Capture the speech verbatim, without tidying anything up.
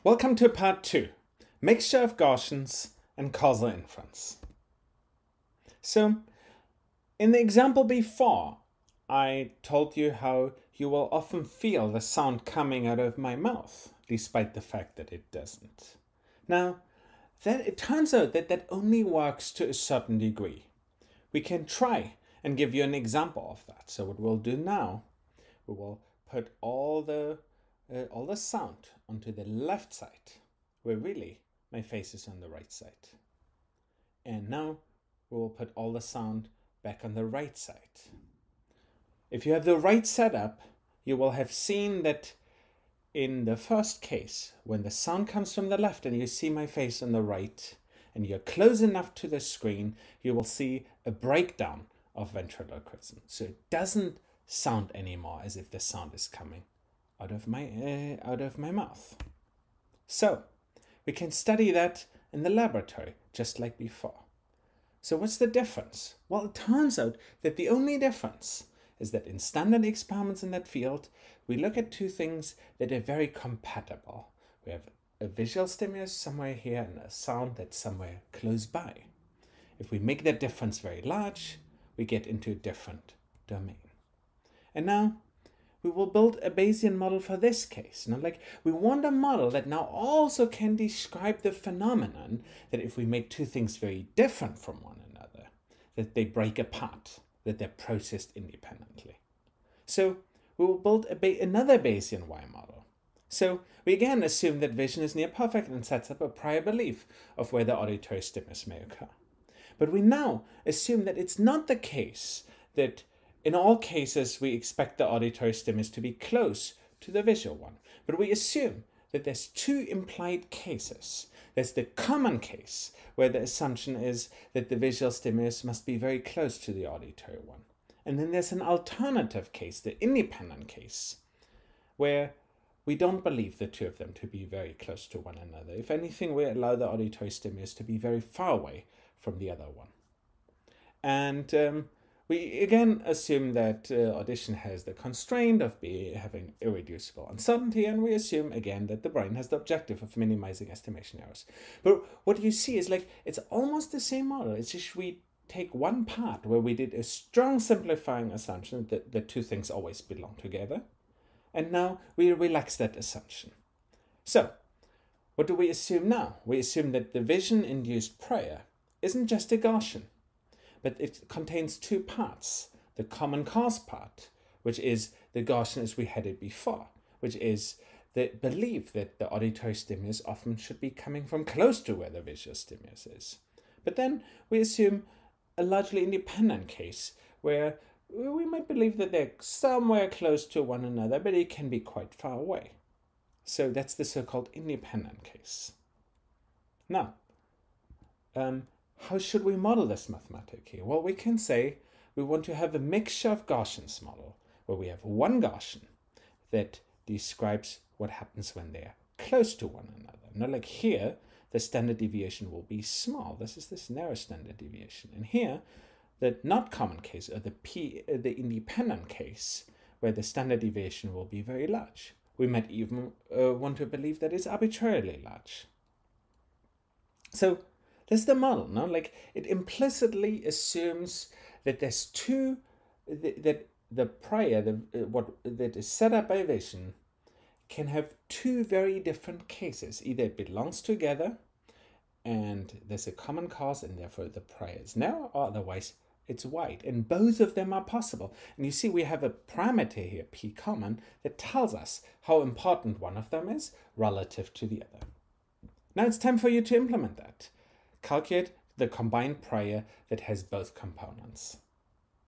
Welcome to part two, mixture of Gaussians and causal inference. So, in the example before, I told you how you will often feel the sound coming out of my mouth, despite the fact that it doesn't. Now, then it turns out that that only works to a certain degree. We can try and give you an example of that. So what we'll do now, we will put all the uh, all the sound onto the left side, where really my face is on the right side. And now we will put all the sound back on the right side. If you have the right setup, you will have seen that in the first case, when the sound comes from the left and you see my face on the right, and you're close enough to the screen, you will see a breakdown of ventriloquism. So it doesn't sound anymore as if the sound is coming out of my uh, out of my mouth. So we can study that in the laboratory, just like before. So what's the difference? Well, it turns out that the only difference is that in standard experiments in that field, we look at two things that are very compatible. We have a visual stimulus somewhere here and a sound that's somewhere close by. If we make that difference very large, we get into a different domain. And now we will build a Bayesian model for this case. Now, like, we want a model that now also can describe the phenomenon that if we make two things very different from one another, that they break apart, that they're processed independently. So we will build a ba another Bayesian Y model. So we again assume that vision is near perfect and sets up a prior belief of where the auditory stimulus may occur. But we now assume that it's not the case that in all cases we expect the auditory stimulus to be close to the visual one. But we assume that there's two implied cases. There's the common case, where the assumption is that the visual stimulus must be very close to the auditory one. And then there's an alternative case, the independent case, where we don't believe the two of them to be very close to one another. If anything, we allow the auditory stimulus to be very far away from the other one. And um, we again assume that uh, audition has the constraint of be having irreducible uncertainty, and we assume again that the brain has the objective of minimizing estimation errors. But what you see is like it's almost the same model. It's just we take one part where we did a strong simplifying assumption that the two things always belong together, and now we relax that assumption. So what do we assume now? We assume that the vision-induced prior isn't just a Gaussian, but it contains two parts. The common cause part, which is the Gaussian as we had it before, which is the belief that the auditory stimulus often should be coming from close to where the visual stimulus is. But then we assume a largely independent case where we might believe that they're somewhere close to one another, but it can be quite far away. So that's the so-called independent case. Now, um, how should we model this mathematically? Well, we can say we want to have a mixture of Gaussians model, where we have one Gaussian that describes what happens when they're close to one another. Now, like here, the standard deviation will be small. This is this narrow standard deviation. And here, the not common case, or the P, uh, the independent case, where the standard deviation will be very large. We might even uh, want to believe that it's arbitrarily large. So that's the model, no? Like, it implicitly assumes that there's two, th that the prior, the, uh, what that is set up by vision, can have two very different cases. Either it belongs together, and there's a common cause, and therefore the prior is narrow, or otherwise it's wide. And both of them are possible. And you see we have a parameter here, P common, that tells us how important one of them is relative to the other. Now it's time for you to implement that. Calculate the combined prior that has both components.